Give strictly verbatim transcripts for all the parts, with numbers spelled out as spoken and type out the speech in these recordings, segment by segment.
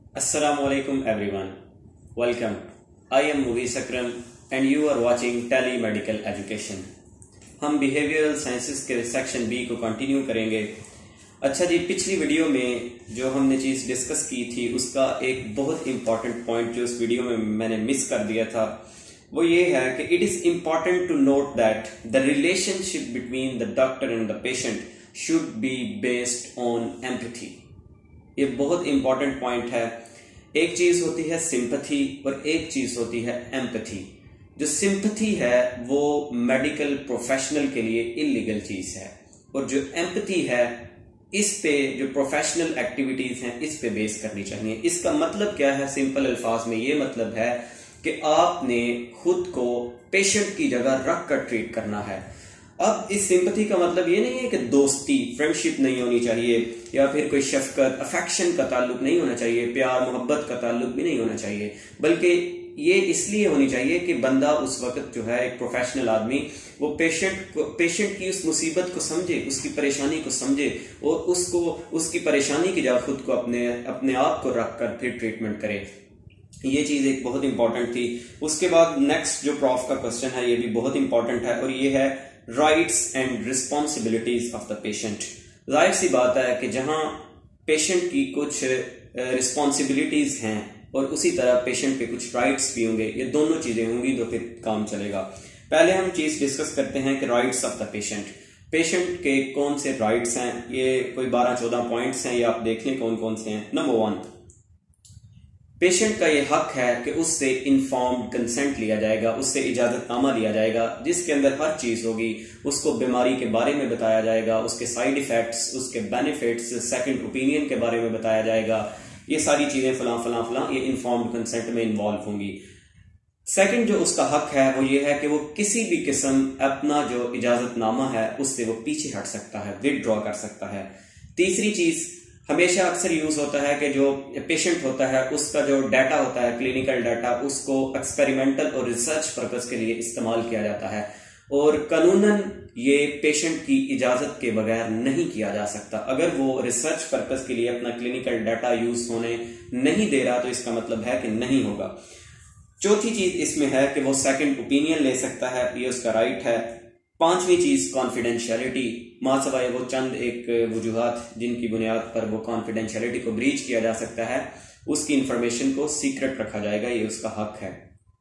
Assalamu alaikum everyone. Welcome. I am Mughis Akram and you are watching Tele Medical Education. हम behavioural sciences के section B को continue करेंगे। अच्छा जी, पिछली video में जो हमने चीज डिस्कस की थी उसका एक बहुत इंपॉर्टेंट पॉइंट जो उस वीडियो में मैंने मिस कर दिया था वो ये है कि it is important to note that the relationship between the doctor and the patient should be based on empathy. ये बहुत इंपॉर्टेंट पॉइंट है। एक चीज होती है सिंपैथी और एक चीज होती है एम्पैथी। जो सिंपैथी है वो मेडिकल प्रोफेशनल के लिए इलीगल चीज है और जो एम्पैथी है इस पे जो प्रोफेशनल एक्टिविटीज हैं इस पे बेस करनी चाहिए। इसका मतलब क्या है? सिंपल अल्फाज में ये मतलब है कि आपने खुद को पेशेंट की जगह रख कर ट्रीट करना है। अब इस सिंपैथी का मतलब ये नहीं है कि दोस्ती फ्रेंडशिप नहीं होनी चाहिए या फिर कोई शफकत अफेक्शन का ताल्लुक नहीं होना चाहिए, प्यार मोहब्बत का ताल्लुक भी नहीं होना चाहिए, बल्कि ये इसलिए होनी चाहिए कि बंदा उस वक्त जो है एक प्रोफेशनल आदमी वो पेशेंट को पेशेंट की उस मुसीबत को समझे, उसकी परेशानी को समझे और उसको उसकी परेशानी की जगह खुद को अपने अपने आप को रख कर फिर ट्रीटमेंट करे। ये चीज एक बहुत इंपॉर्टेंट थी। उसके बाद नेक्स्ट जो प्रॉफ का क्वेश्चन है ये भी बहुत इंपॉर्टेंट है और ये है rights and responsibilities of the patient. जाहिर सी बात है कि जहां पेशेंट की कुछ रिस्पॉन्सिबिलिटीज हैं और उसी तरह पेशेंट पे कुछ राइट्स भी होंगे, ये दोनों चीजें होंगी तो फिर काम चलेगा। पहले हम चीज डिस्कस करते हैं कि rights of the patient. Patient के कौन से राइट्स हैं, ये कोई बारह चौदह पॉइंट्स हैं, ये आप देख लें कौन कौन से हैं। नंबर वन, पेशेंट का ये हक है कि उससे इन्फॉर्म्ड कंसेंट लिया जाएगा, उससे इजाजतनामा लिया जाएगा जिसके अंदर हर चीज होगी। उसको बीमारी के बारे में बताया जाएगा, उसके साइड इफेक्ट्स, उसके बेनिफिट्स, सेकंड ओपिनियन के बारे में बताया जाएगा। ये सारी चीजें फलां फलां फलां ये इन्फॉर्म्ड कंसेंट में इन्वॉल्व होंगी। सेकंड जो उसका हक है वो ये है कि वो किसी भी किस्म अपना जो इजाजतनामा है उससे वो पीछे हट सकता है, विदड्रॉ कर सकता है। तीसरी चीज हमेशा अक्सर यूज होता है कि जो पेशेंट होता है उसका जो डाटा होता है क्लिनिकल डाटा उसको एक्सपेरिमेंटल और रिसर्च पर्पस के लिए इस्तेमाल किया जाता है और कानूनन ये पेशेंट की इजाजत के बगैर नहीं किया जा सकता। अगर वो रिसर्च पर्पस के लिए अपना क्लिनिकल डाटा यूज होने नहीं दे रहा तो इसका मतलब है कि नहीं होगा। चौथी चीज इसमें है कि वो सेकंड ओपिनियन ले सकता है, ये उसका राइट है। पांचवी चीज कॉन्फिडेंशियलिटी, मां सवाए वो चंद एक वजूहात जिनकी बुनियाद पर वो कॉन्फिडेंशियलिटी को ब्रीच किया जा सकता है, उसकी इंफॉर्मेशन को सीक्रेट रखा जाएगा, ये उसका हक है।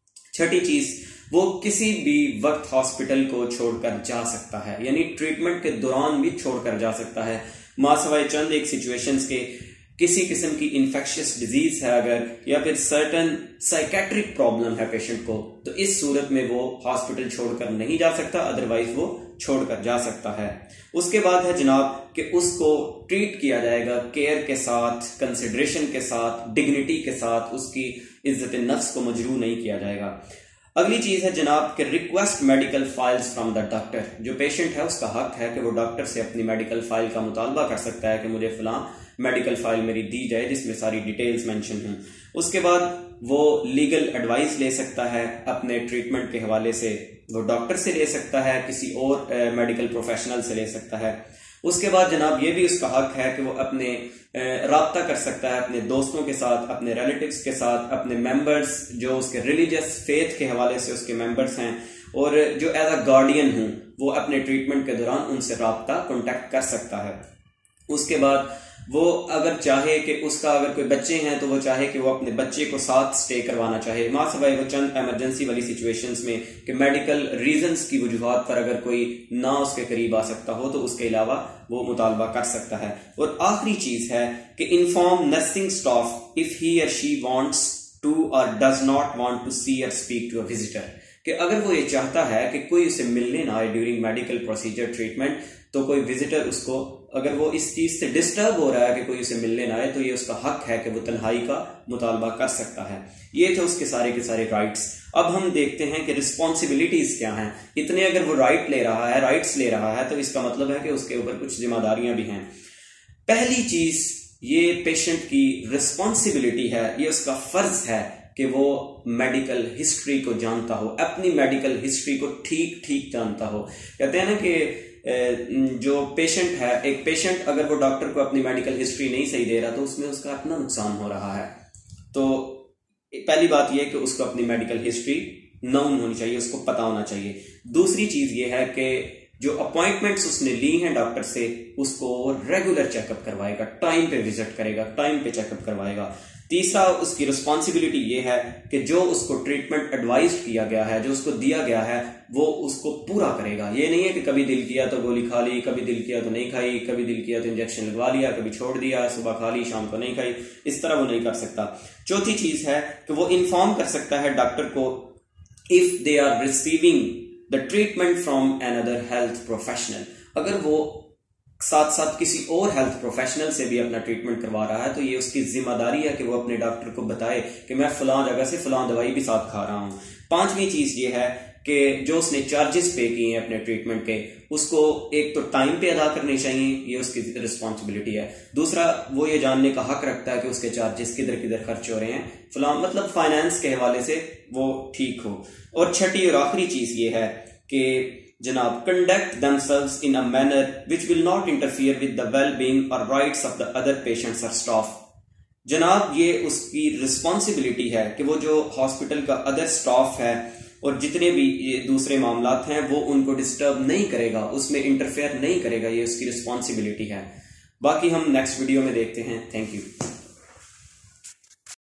छठी चीज, वो किसी भी वक्त हॉस्पिटल को छोड़कर जा सकता है, यानी ट्रीटमेंट के दौरान भी छोड़कर जा सकता है। मां सवाए चंद एक सिचुएशंस के किसी किस्म की इन्फेक्शियस डिजीज है अगर या फिर सर्टन साइकेट्रिक प्रॉब्लम है पेशेंट को, तो इस सूरत में वो हॉस्पिटल छोड़कर नहीं जा सकता, अदरवाइज वो छोड़कर जा सकता है। उसके बाद है जनाब कि उसको ट्रीट किया जाएगा केयर के साथ, कंसिडरेशन के साथ, डिग्निटी के साथ, उसकी इज्जत नफ्स को मजरू नहीं किया जाएगा। अगली चीज है जनाब कि request medical files from the doctor. जो पेशेंट है उसका हक है कि वो डॉक्टर से अपनी मेडिकल फाइल का मुतालबा कर सकता है कि मुझे फलां मेडिकल फाइल मेरी दी जाए जिसमें सारी डिटेल्स मेंशन हों। उसके बाद वो लीगल एडवाइस ले सकता है अपने ट्रीटमेंट के हवाले से, वो डॉक्टर से ले सकता है, किसी और मेडिकल प्रोफेशनल से ले सकता है। उसके बाद जनाब ये भी उसका हक है कि वो अपने राब्ता कर सकता है अपने दोस्तों के साथ, अपने रिलेटिव्स के साथ, अपने मेंबर्स जो उसके रिलीजियस फेथ के हवाले से उसके मेंबर्स हैं और जो एज अ गार्डियन हूं वो अपने ट्रीटमेंट के दौरान उनसे राब्ता कॉन्टेक्ट कर सकता है। उसके बाद वो अगर चाहे कि उसका अगर कोई बच्चे हैं तो वो चाहे कि वो अपने बच्चे को साथ स्टे करवाना चाहे, मां सवाए वो चंद इमरजेंसी वाली सिचुएशंस में कि मेडिकल रीजंस की वजूहात पर अगर कोई ना उसके करीब आ सकता हो तो उसके अलावा वो मुतालबा कर सकता है। और आखिरी चीज है कि inform nursing staff if he or she wants to or does not want to see or speak to a visitor, कि अगर वो ये चाहता है कि कोई उसे मिलने ना आए ड्यूरिंग मेडिकल प्रोसीजर ट्रीटमेंट तो कोई विजिटर उसको, अगर वो इस चीज से डिस्टर्ब हो रहा है कि कोई उसे मिलने ना आए तो ये उसका हक है कि वो तन्हाई का मुतालबा कर सकता है। ये थे उसके सारे के सारे राइट्स। अब हम देखते हैं कि रिस्पॉन्सिबिलिटीज क्या हैं। इतने अगर वो राइट ले रहा है, राइट्स ले रहा है, तो इसका मतलब है कि उसके ऊपर कुछ जिम्मेदारियां भी हैं। पहली चीज ये पेशेंट की रिस्पॉन्सिबिलिटी है, ये उसका फर्ज है कि वो मेडिकल हिस्ट्री को जानता हो, अपनी मेडिकल हिस्ट्री को ठीक ठीक जानता हो। कहते हैं ना कि जो पेशेंट है, एक पेशेंट अगर वो डॉक्टर को अपनी मेडिकल हिस्ट्री नहीं सही दे रहा तो उसमें उसका अपना नुकसान हो रहा है। तो पहली बात यह है कि उसको अपनी मेडिकल हिस्ट्री नोन होनी चाहिए, उसको पता होना चाहिए। दूसरी चीज ये है कि जो अपॉइंटमेंट्स उसने ली हैं डॉक्टर से उसको रेगुलर चेकअप करवाएगा, टाइम पे विजिट करेगा, टाइम पे चेकअप करवाएगा। तीसरा उसकी रिस्पॉन्सिबिलिटी ये है कि जो उसको ट्रीटमेंट एडवाइज किया गया है, जो उसको दिया गया है, वो उसको पूरा करेगा। ये नहीं है कि कभी दिल किया तो गोली खा ली, कभी दिल किया तो नहीं खाई, कभी दिल किया तो इंजेक्शन लगवा लिया, कभी छोड़ दिया, सुबह खा ली शाम को नहीं खाई, इस तरह वो नहीं कर सकता। चौथी चीज है कि वो इन्फॉर्म कर सकता है डॉक्टर को if they are receiving the treatment from another health professional. अगर वो साथ साथ किसी और हेल्थ प्रोफेशनल से भी अपना ट्रीटमेंट करवा रहा है तो ये उसकी जिम्मेदारी है कि वो अपने डॉक्टर को बताए कि मैं फलां जगह से फलां दवाई भी साथ खा रहा हूं। पांचवी चीज ये है कि जो उसने चार्जेस पे किए हैं अपने ट्रीटमेंट के, उसको एक तो टाइम पे अदा करने चाहिए, ये उसकी रिस्पॉन्सिबिलिटी है। दूसरा, वो ये जानने का हक रखता है कि उसके चार्जेस किधर किधर खर्च हो रहे हैं, फलां मतलब फाइनेंस के हवाले से वो ठीक हो। और छठी और आखिरी चीज ये है कि जनाब, conduct themselves in a manner which will not interfere with the well-being or rights of the other patients or staff। जनाब, ये उसकी रिस्पॉन्सिबिलिटी है कि वो जो हॉस्पिटल का अदर स्टाफ है और जितने भी ये दूसरे मामलात हैं वो उनको डिस्टर्ब नहीं करेगा, उसमें इंटरफेयर नहीं करेगा, ये उसकी रिस्पॉन्सिबिलिटी है। बाकी हम नेक्स्ट वीडियो में देखते हैं। Thank you.